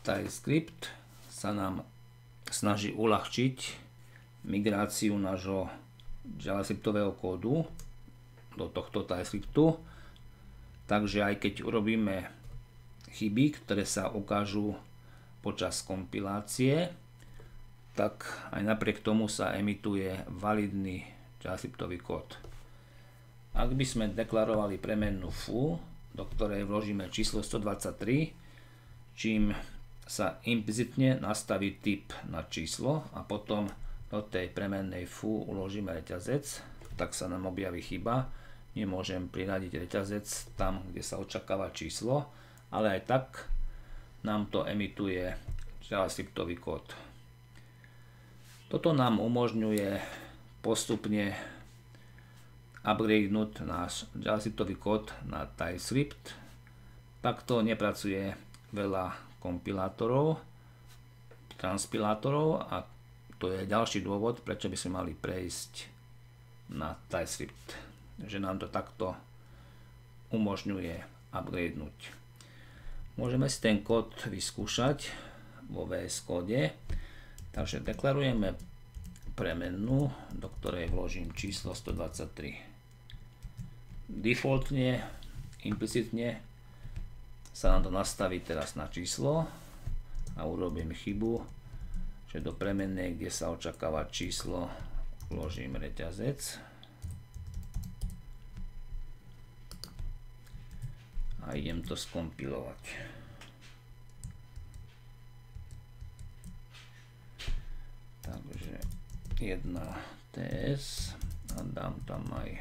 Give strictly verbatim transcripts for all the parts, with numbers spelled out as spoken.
TypeScript sa nám snaží uľahčiť migráciu nášho JavaScriptového kódu do tohto TypeScriptu. Takže aj keď urobíme chyby, ktoré sa ukážu počas kompilácie, tak aj napriek tomu sa emituje validný JavaScriptový kód. Ak by sme deklarovali premennú foo, do ktorej vložíme číslo stodvadsaťtri, čím sa implicitne nastaví typ na číslo a potom do tej premennej foo uložíme reťazec, tak sa nám objaví chyba. Nemôžem priradiť reťazec tam, kde sa očakáva číslo, ale aj tak nám to emituje JavaScriptový kód. Toto nám umožňuje postupne upgradenúť náš JavaScriptový kód na TypeScript. Takto nepracuje veľa kompilátorov, transpilátorov a to je ďalší dôvod, prečo by sme mali prejsť na TypeScript, že nám to takto umožňuje upgradenúť. Môžeme si ten kód vyskúšať vo vé es kóde. Takže deklarujeme premennú, do ktorej vložím číslo stodvadsaťtri. Defaultne, implicitne sa nám to nastaví teraz na číslo a urobím chybu, že do premennej, kde sa očakáva číslo, vložím reťazec. A idem to skompilovať. Takže jedna té es a dám tam aj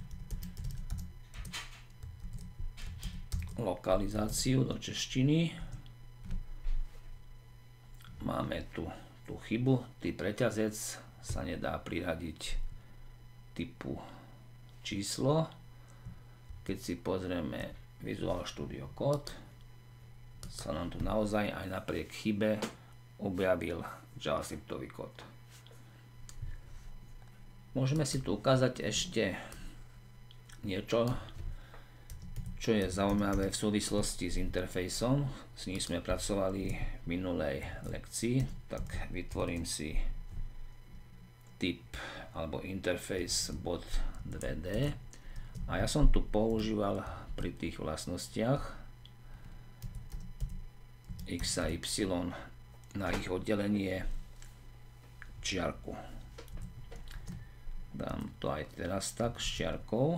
lokalizáciu do češtiny. Máme tu tú chybu, typ reťazec sa nedá priradiť typu číslo. Keď si pozrieme Visual Studio Code, sa nám tu naozaj aj napriek chybe objavil JavaScriptový kód. Môžeme si tu ukázať ešte niečo, čo je zaujímavé v súvislosti s interfejsom. S ním sme pracovali v minulej lekcii, tak vytvorím si typ alebo interface.2d a ja som tu používal pri tých vlastnostiach x a y na ich oddelenie čiarku. Dám to aj teraz tak s čiarkou.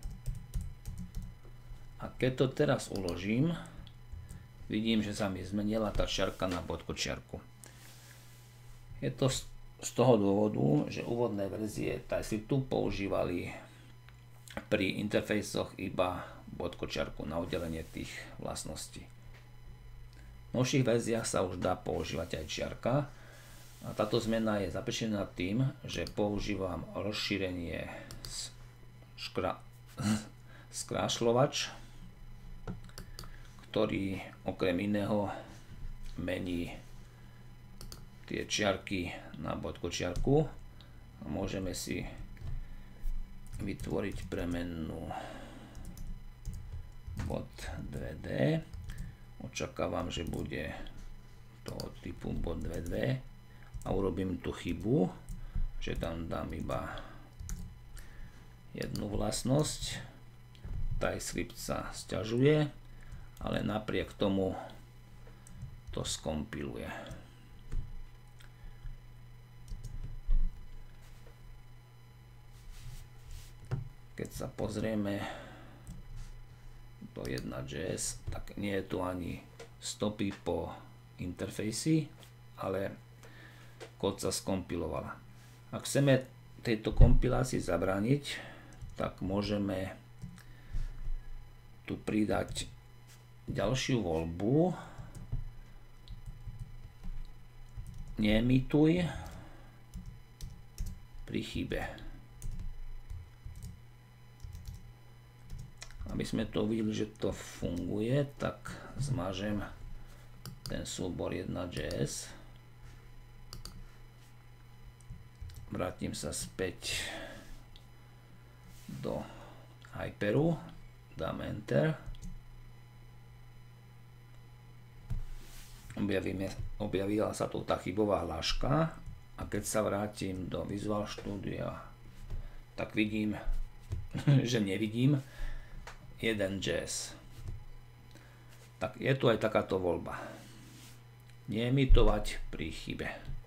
A keď to teraz uložím, vidím, že sa mi zmenila tá čiarka na bodku čiarku. Je to z toho dôvodu, že úvodné verzie TypeScriptu používali pri interfejsoch iba bodkočiarku na oddelenie tých vlastností. V novších verziách sa už dá používať aj čiarka a táto zmena je zapečená tým, že používam rozšírenie skra skrášľovač, ktorý okrem iného mení tie čiarky na bodkočiarku a môžeme si vytvoriť premennú bod dva dé. Očakávam, že bude toho typu bod dva dé a urobím tu chybu, že tam dám iba jednu vlastnosť. TypeScript sa sťažuje, ale napriek tomu to skompiluje. Keď sa pozrieme do jeden bodka jé es, tak nie je tu ani stopy po interfejsi, ale kód sa skompiloval. Ak chceme tejto kompilácii zabrániť, tak môžeme tu pridať ďalšiu voľbu. Neemituj pri chybe. Aby sme to uvideli, že to funguje, tak zmažem ten súbor jeden bodka jé es. Vrátim sa späť do Hyperu, dám Enter objavíme, objavila sa tu tá chybová hláška a keď sa vrátim do Visual Studia, tak vidím, že nevidím jeden jazz. Tak je tu aj takáto voľba. Neemitovať pri chybe.